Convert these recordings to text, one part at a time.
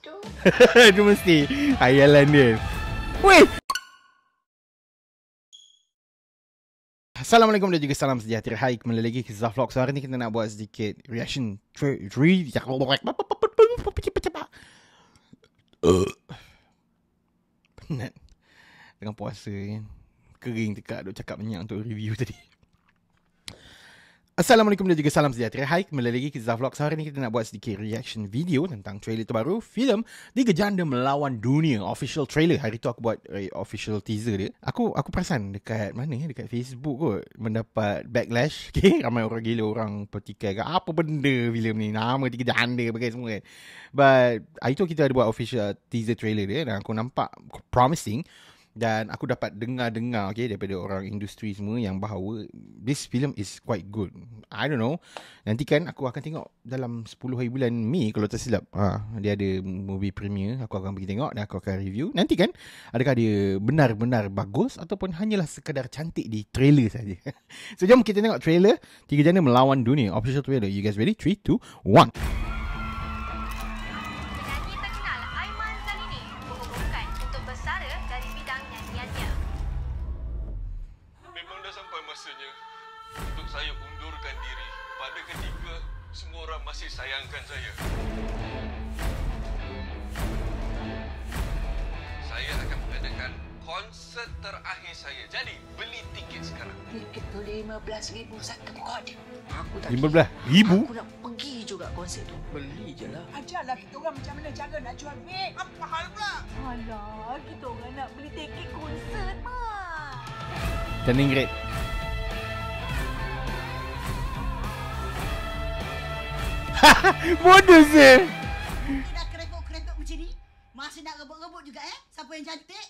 Itu mesti hayalan dia. Weh. Assalamualaikum dan juga salam sejahtera. Hai, kembali lagi ke Zaflog. So, hari ni kita nak buat sedikit reaction penat dengan puasa kan. Kering tekak duk cakap banyak untuk review tadi. Assalamualaikum dan juga salam sejahtera. Hai, kembali lagi ke Zaflog. So, hari ni kita nak buat sedikit reaction video tentang trailer terbaru filem Tiga Janda Melawan Dunia, official trailer. Hari tu aku buat official teaser dia. Aku perasan dekat mana ya, dekat Facebook kot, mendapat backlash. Okay, ramai orang gila, orang petikai kat apa benda filem ni, nama Tiga Janda bagai semua kan. But hari tu kita ada buat official teaser trailer dia dan aku nampak promising. Dan aku dapat dengar okay, daripada orang industri semua yang bahawa this film is quite good. I don't know. Nanti kan aku akan tengok dalam 10 hari bulan Mei kalau tak silap. Dia ada movie premiere. Aku akan pergi tengok dan aku akan review. Nanti kan adakah dia benar-benar bagus ataupun hanyalah sekadar cantik di trailer saja. So jom kita tengok trailer Tiga Janda Melawan Dunia, official trailer. You guys ready? 3, 2, 1. Saya undurkan diri pada ketika semua orang masih sayangkan saya. Saya akan mengadakan konsert terakhir saya. Jadi, beli tiket sekarang. Tiket tu RM15,000 satu kod. Aku tak RM15,000? Aku nak pergi juga konsert tu. Beli je lah. Ajarlah kita orang macam mana cara nak jual vape. Apa hal pula? Alah, kita orang nak beli tiket konsert mah. Turning red. Bodoh je. Tidak keretot-keretot macam ni. Masih nak rebut-rebut juga Siapa yang cantik?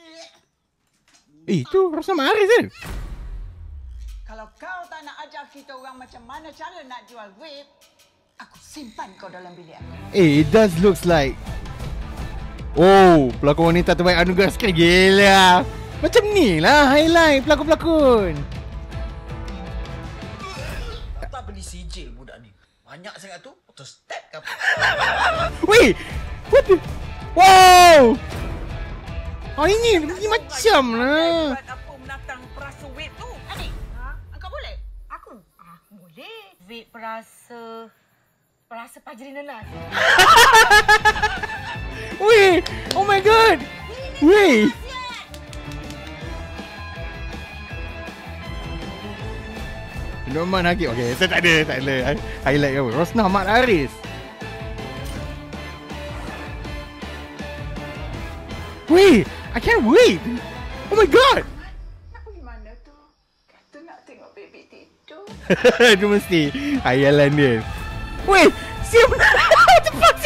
Itu Rosna Maris kan? Kalau kau tak nak ajar kita orang macam mana cara nak jual vape, aku simpan kau dalam bilik aku. It does looks like, oh, pelakon wanita terbaik anugerah sekali. Gila. Macam ni lah highlight pelakon-pelakon. Tak beli sijil budak ni. Banyak sangat tu. Terus step ke apa? Weh, what the? Wow. Oh ini macam lah. Apa menatang perasa vape tu? Adik, kau boleh? Aku boleh. Vape perasa Pajri Nenas. Weh, oh my god. Weh. Norman Hakim. Okay, saya tak ada highlight apa. Rosna Maris. Wait, I can't wait. Oh my god. Nak pergi mana tu? Kata nak tengok baby tidur. Itu mesti hayalan dia. Wait, siapa? Cepat.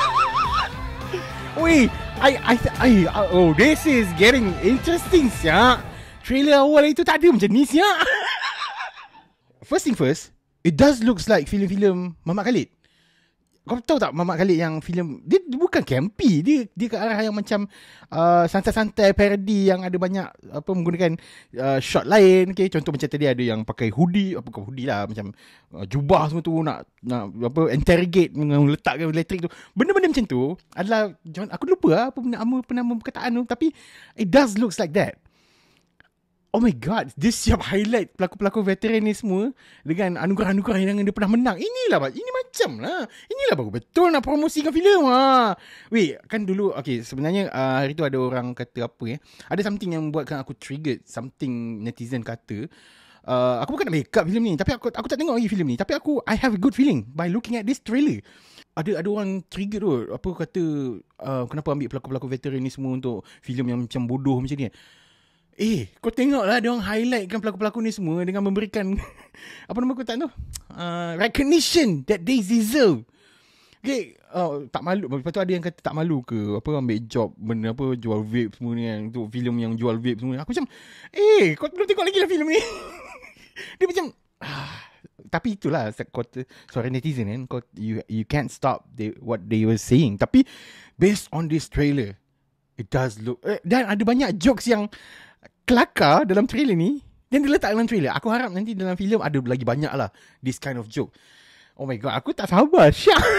Wait, oh, this is getting interesting, siap. Trailer awal itu tak ada macam ni, siap. First thing first, it does looks like filem-filem Mamat Khalid. Kau tahu tak Mamat Khalid yang filem dia bukan campy, dia ke arah yang macam santai-santai parody yang ada banyak apa menggunakan shot lain. Okay, contoh macam tadi ada yang pakai hoodie, apa bukan hoodie lah, macam jubah semua tu nak apa interrogate letakkan elektrik tu. Benda-benda macam tu adalah, aku lupa lah apa nama perkataan tu, tapi it does looks like that. Oh my god, dia siap highlight pelakon-pelakon veteran ni semua dengan anugerah-anugerah yang dia pernah menang. Ini macam lah. Inilah baru betul nak promosikan filem. Weh, kan dulu, okay, sebenarnya hari tu ada orang kata apa ada something yang membuatkan aku triggered. Something netizen kata, aku bukan nak make up filem ni, tapi aku tak tengok lagi filem ni, tapi I have a good feeling by looking at this trailer. Ada orang trigger tu, apa kata, kenapa ambil pelakon-pelakon veteran ni semua untuk filem yang macam bodoh macam ni. Kau tengoklah dia orang highlightkan pelakon-pelakon ni semua dengan memberikan apa nama aku tak tahu, recognition that they deserve. Okay, tak malu. Lepas tu ada yang kata tak malu ke apa ambil job benda apa jual vape semua ni kan, untuk filem yang jual vape semua. Aku macam kau belum tengok lagi lah filem ni. Dia macam tapi itulah suara netizen kan, you can't stop what they were saying. Tapi based on this trailer, it does look dan ada banyak jokes yang kelakar dalam trailer ni dan diletak dalam trailer. Aku harap nanti dalam filem ada lagi banyak lah this kind of joke. Oh my god, aku tak sabar. Syak.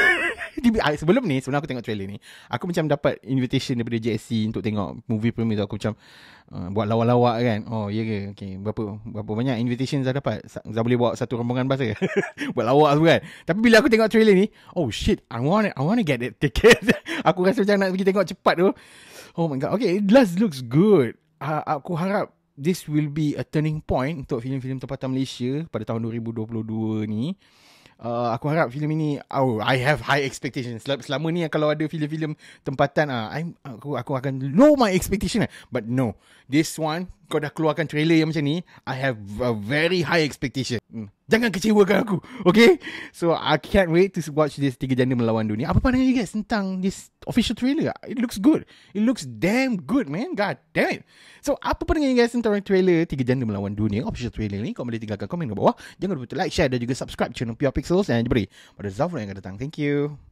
Sebelum ni, sebelum aku tengok trailer ni, aku macam dapat invitation daripada JSC untuk tengok movie premiere tu. Aku macam buat lawak-lawak kan. Oh ya ke? Okay, berapa banyak invitation Zah dapat? Zah boleh bawa satu rombongan bas ke? Buat lawak tu kan. Tapi bila aku tengok trailer ni, oh shit, I want to get that ticket. Aku rasa macam nak pergi tengok cepat tu. Oh my god. Okay, it does looks good. Aku harap this will be a turning point untuk filem-filem tempatan Malaysia pada tahun 2022 ni. Aku harap filem ini, I have high expectations. Selama ni kalau ada filem-filem tempatan, aku akan low my expectation. But no, this one, kau dah keluarkan trailer yang macam ni, I have a very high expectation. Jangan kecewakan aku, okay? So I can't wait to watch this Tiga Janda Melawan Dunia. Apa pandangan you guys tentang this official trailer? It looks good. It looks damn good, man. God damn it. So apa pandangan you guys tentang trailer Tiga Janda Melawan Dunia, official trailer ni? Kau boleh tinggalkan komen di bawah. Jangan lupa like, share dan juga subscribe channel PR Pixels. Dan jumpa pada Zafran yang akan datang. Thank you.